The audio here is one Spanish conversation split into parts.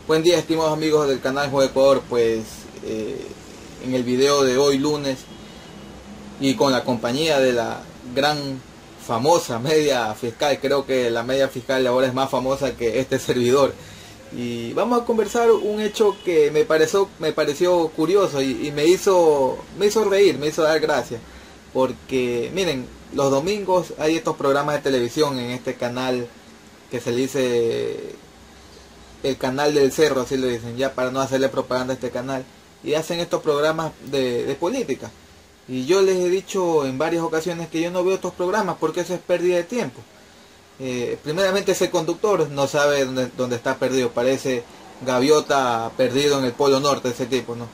Buen día, estimados amigos del canal Juego Ecuador. Pues en el video de hoy lunes, y con la compañía de la gran famosa media fiscal, creo que la media fiscal ahora es más famosa que este servidor, y vamos a conversar un hecho que me pareció curioso y me hizo reír, me hizo dar gracias, porque miren, los domingos hay estos programas de televisión en este canal que se le dice el canal del cerro, así le dicen, ya para no hacerle propaganda a este canal, y hacen estos programas de política. Y yo les he dicho en varias ocasiones que yo no veo estos programas porque eso es pérdida de tiempo. Primeramente, ese conductor no sabe dónde está perdido, parece gaviota perdido en el Polo Norte, ese tipo, ¿no?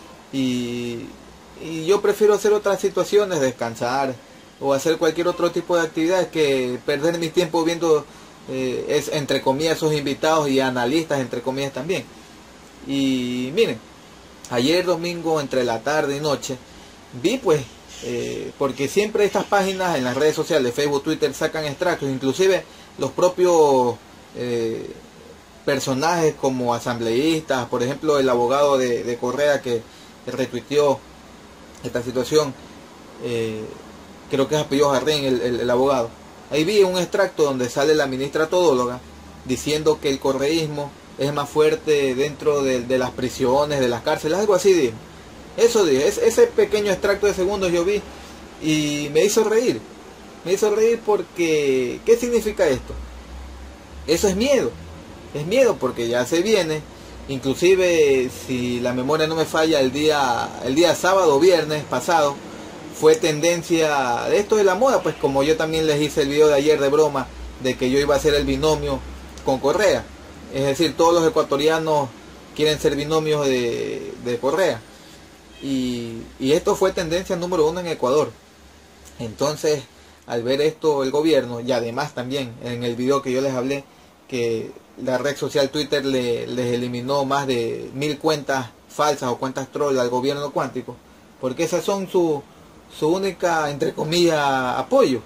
Y yo prefiero hacer otras situaciones, descansar o hacer cualquier otro tipo de actividad que perder mi tiempo viendo es entre comillas esos invitados y analistas entre comillas también. Y miren, ayer domingo entre la tarde y noche vi pues porque siempre estas páginas en las redes sociales, Facebook, Twitter, sacan extractos, inclusive los propios personajes como asambleístas, por ejemplo el abogado de Correa que retuiteó esta situación, creo que es apellido Jardín el abogado. Ahí vi un extracto donde sale la ministra todóloga diciendo que el correísmo es más fuerte dentro de las prisiones, de las cárceles, algo así dijo. Eso dije, ese pequeño extracto de segundos yo vi y me hizo reír. Me hizo reír porque, ¿qué significa esto? Eso es miedo porque ya se viene, inclusive si la memoria no me falla, el día sábado o viernes pasado, fue tendencia de esto de la moda, pues como yo también les hice el video de ayer de broma, de que yo iba a hacer el binomio con Correa. Es decir, todos los ecuatorianos quieren ser binomios de Correa. Y esto fue tendencia número 1 en Ecuador. Entonces, al ver esto el gobierno, y además también en el video que yo les hablé, que la red social Twitter les eliminó más de 1000 cuentas falsas o cuentas troll al gobierno cuántico, porque esas son su única, entre comillas, apoyo.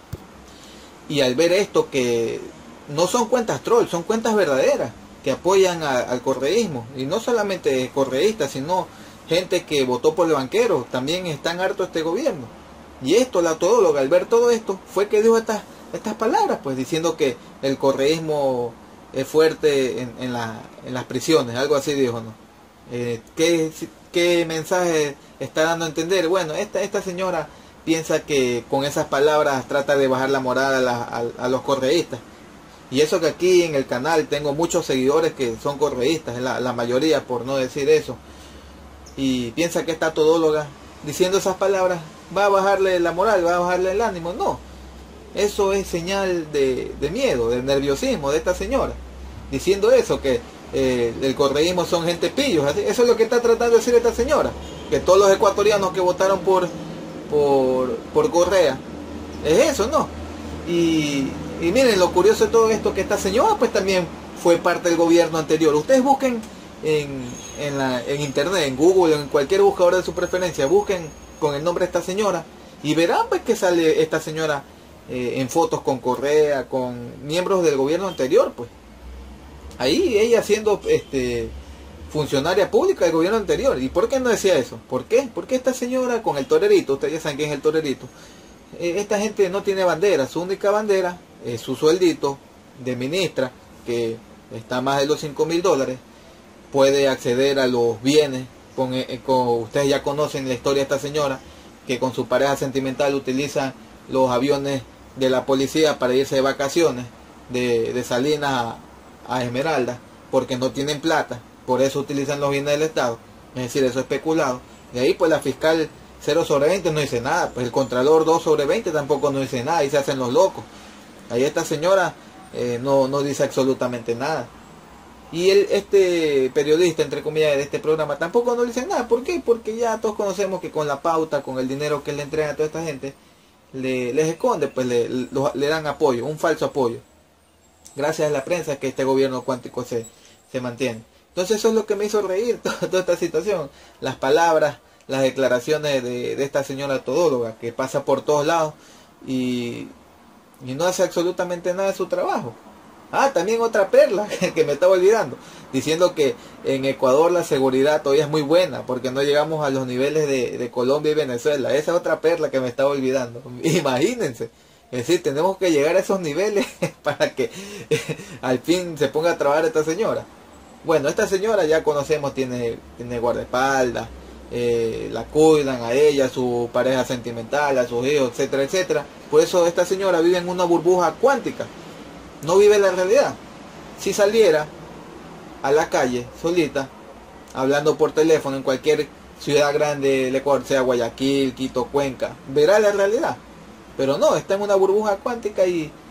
Y al ver esto, que no son cuentas troll, son cuentas verdaderas que apoyan al correísmo, y no solamente correístas, sino gente que votó por el banquero, también están hartos de este gobierno. Y esto, la todóloga, al ver todo esto, fue que dijo estas palabras, pues diciendo que el correísmo es fuerte en las prisiones, algo así dijo, ¿no? ¿Qué mensaje está dando a entender? Bueno, esta señora piensa que con esas palabras trata de bajar la moral a los correístas. Y eso que aquí en el canal tengo muchos seguidores que son correístas, la mayoría, por no decir eso. Y piensa que esta todóloga diciendo esas palabras va a bajarle la moral, va a bajarle el ánimo. No, eso es señal de miedo, de nerviosismo de esta señora, diciendo eso, que el correísmo son gente pillos. Eso es lo que está tratando de decir esta señora, que todos los ecuatorianos que votaron por Correa es eso, ¿no? Y miren, lo curioso de todo esto, que esta señora pues también fue parte del gobierno anterior. Ustedes busquen en internet, en Google, en cualquier buscador de su preferencia, busquen con el nombre de esta señora y verán pues que sale esta señora en fotos con Correa, con miembros del gobierno anterior, pues ahí ella siendo funcionaria pública del gobierno anterior. ¿Y por qué no decía eso? ¿Por qué? Porque esta señora con el torerito, ustedes ya saben quién es el torerito, esta gente no tiene bandera, su única bandera es su sueldito de ministra, que está más de los $5.000, puede acceder a los bienes, ustedes ya conocen la historia de esta señora, que con su pareja sentimental utiliza los aviones de la policía para irse de vacaciones de Salinas a Esmeralda, porque no tienen plata, por eso utilizan los bienes del Estado, es decir, eso es especulado. De ahí pues la fiscal 0/20 no dice nada, pues el contralor 2/20 tampoco no dice nada, y se hacen los locos. Ahí esta señora no dice absolutamente nada. Y este periodista, entre comillas, de este programa tampoco no dice nada. ¿Por qué? Porque ya todos conocemos que con la pauta, con el dinero que le entregan a toda esta gente, les esconde, pues le dan apoyo, un falso apoyo. Gracias a la prensa que este gobierno cuántico se mantiene. Entonces eso es lo que me hizo reír toda esta situación. Las palabras, las declaraciones de esta señora todóloga que pasa por todos lados y no hace absolutamente nada de su trabajo. Ah, también otra perla que me estaba olvidando, diciendo que en Ecuador la seguridad todavía es muy buena, porque no llegamos a los niveles de Colombia y Venezuela. Esa es otra perla que me estaba olvidando. Imagínense. Es decir, tenemos que llegar a esos niveles para que al fin se ponga a trabajar esta señora. Bueno, esta señora ya conocemos, tiene guardaespaldas, la cuidan a ella, a su pareja sentimental, a sus hijos, etcétera, etcétera. Por eso esta señora vive en una burbuja cuántica, no vive la realidad. Si saliera a la calle solita, hablando por teléfono en cualquier ciudad grande del Ecuador, sea Guayaquil, Quito, Cuenca, verá la realidad. Pero no, está en una burbuja cuántica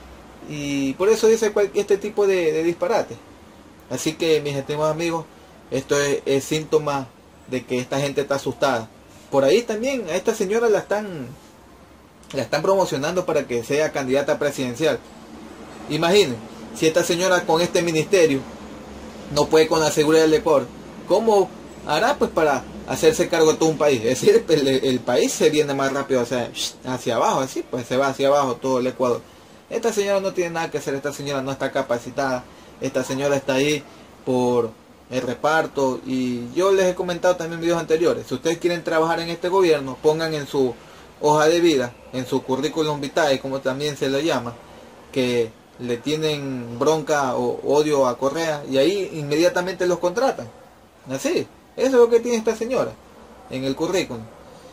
y por eso dice este tipo de disparate. Así que, mis estimados amigos, esto es síntoma de que esta gente está asustada. Por ahí también a esta señora la están promocionando para que sea candidata presidencial. Imaginen, si esta señora con este ministerio no puede con la seguridad del Ecuador, ¿cómo hará pues para hacerse cargo de todo un país? Es decir, el país se viene más rápido hacia abajo, así pues se va hacia abajo todo el Ecuador. Esta señora no tiene nada que hacer, esta señora no está capacitada, esta señora está ahí por el reparto. Y yo les he comentado también en videos anteriores, si ustedes quieren trabajar en este gobierno, pongan en su hoja de vida, en su currículum vitae, como también se le llama, que le tienen bronca o odio a Correa, y ahí inmediatamente los contratan. Así, eso es lo que tiene esta señora en el currículum.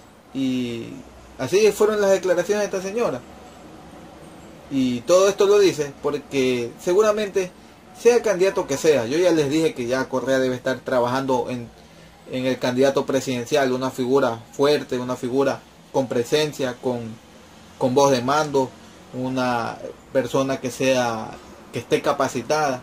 Y así fueron las declaraciones de esta señora. Y todo esto lo dice porque seguramente, sea el candidato que sea, yo ya les dije que ya Correa debe estar trabajando en el candidato presidencial, una figura fuerte, una figura con presencia, con voz de mando, una persona que esté capacitada.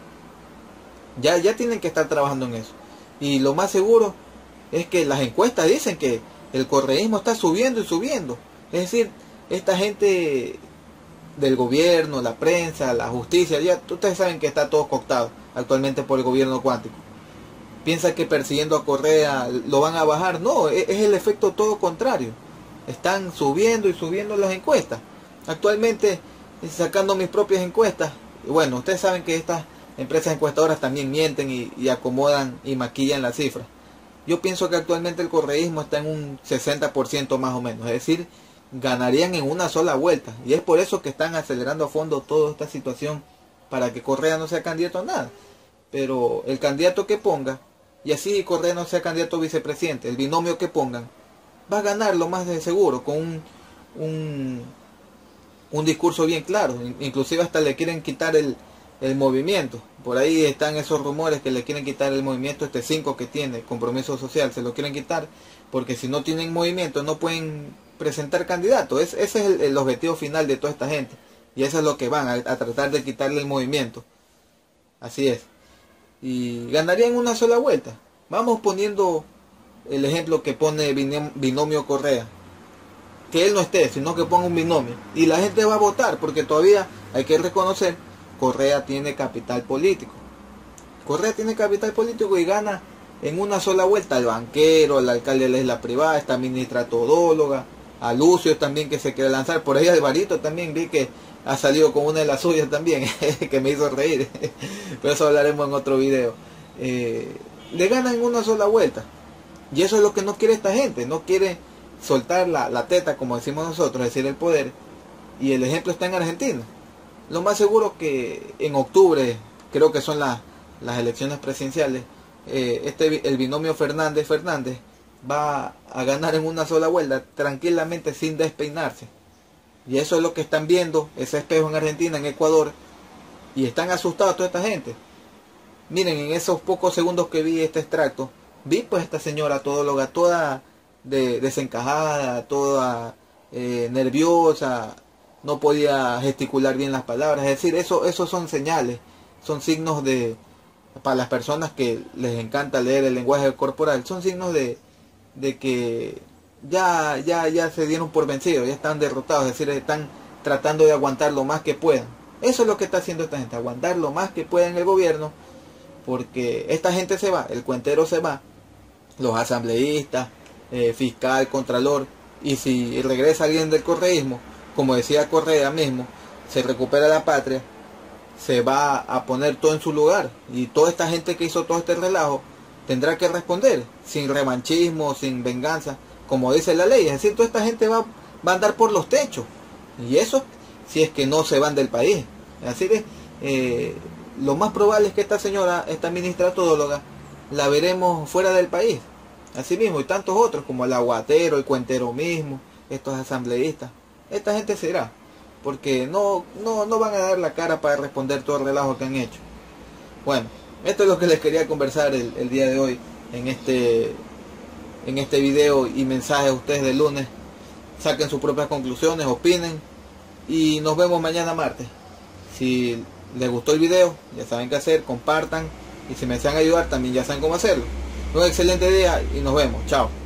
Ya tienen que estar trabajando en eso. Y lo más seguro es que las encuestas dicen que el correísmo está subiendo y subiendo. Es decir, esta gente del gobierno, la prensa, la justicia, ya ustedes saben que está todo cooptado actualmente por el gobierno cuántico. Piensa que persiguiendo a Correa lo van a bajar. No, es el efecto todo contrario. Están subiendo y subiendo las encuestas. Actualmente, sacando mis propias encuestas, bueno, ustedes saben que estas empresas encuestadoras también mienten y acomodan y maquillan las cifras. Yo pienso que actualmente el correísmo está en un 60% más o menos, es decir, ganarían en una sola vuelta. Y es por eso que están acelerando a fondo toda esta situación, para que Correa no sea candidato a nada. Pero el candidato que ponga, y así Correa no sea candidato a vicepresidente, el binomio que pongan, va a ganar lo más de seguro, con un discurso bien claro. Inclusive hasta le quieren quitar el movimiento. Por ahí están esos rumores que le quieren quitar el movimiento, este 5 que tiene, Compromiso Social, se lo quieren quitar, porque si no tienen movimiento no pueden presentar candidatos. Ese es el objetivo final de toda esta gente, y eso es lo que van a tratar de quitarle el movimiento. Así es, y ganaría en una sola vuelta. Vamos poniendo el ejemplo que pone Binomio Correa, que él no esté, sino que ponga un binomio, y la gente va a votar, porque todavía hay que reconocer, Correa tiene capital político. Correa tiene capital político y gana en una sola vuelta al banquero, al alcalde de la isla privada, esta ministra todóloga, a Lucio también, que se quiere lanzar. Por ahí Alvarito también vi que ha salido con una de las suyas también, que me hizo reír. Pero eso hablaremos en otro video. Le ganan en una sola vuelta. Y eso es lo que no quiere esta gente. No quiere soltar la teta, como decimos nosotros, es decir, el poder. Y el ejemplo está en Argentina. Lo más seguro que en octubre, creo que son las elecciones presidenciales, el binomio Fernández va a ganar en una sola vuelta, tranquilamente, sin despeinarse. Y eso es lo que están viendo, ese espejo en Argentina, en Ecuador, y están asustados toda esta gente. Miren, en esos pocos segundos que vi este extracto, vi pues esta señora todóloga, toda desencajada, toda nerviosa, no podía gesticular bien las palabras. Es decir, eso son señales, son signos para las personas que les encanta leer el lenguaje corporal, son signos de que ya se dieron por vencidos, ya están derrotados, es decir, están tratando de aguantar lo más que puedan. Eso es lo que está haciendo esta gente, aguantar lo más que pueda en el gobierno, porque esta gente se va, el cuentero se va, los asambleístas, fiscal, contralor, y si regresa alguien del correísmo, como decía Correa mismo, se recupera la patria, se va a poner todo en su lugar, y toda esta gente que hizo todo este relajo tendrá que responder, sin revanchismo, sin venganza, como dice la ley. Es decir, toda esta gente va a andar por los techos, y eso si es que no se van del país. Así que lo más probable es que esta señora, esta ministra todóloga, la veremos fuera del país. Así mismo, y tantos otros como el aguatero, el cuentero mismo, estos asambleístas. Esta gente se irá, porque no van a dar la cara para responder todo el relajo que han hecho. Bueno, esto es lo que les quería conversar el día de hoy en este video y mensaje a ustedes del lunes. Saquen sus propias conclusiones, opinen, y nos vemos mañana martes. Si les gustó el video, ya saben qué hacer, compartan, y si me desean ayudar también ya saben cómo hacerlo. Un excelente día y nos vemos. Chao.